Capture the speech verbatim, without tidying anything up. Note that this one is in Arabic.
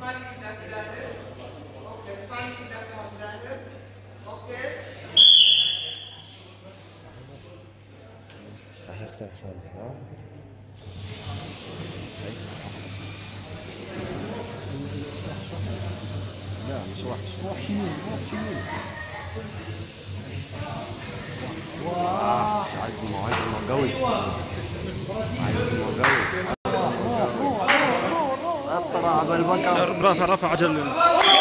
راح يختار ان شاء الله. لا مش وحش، روح شمال روح شمال. واه عايز عايز المتجوز، عايز المتجوز. اطلع بالبكر، رافع رافع عجل.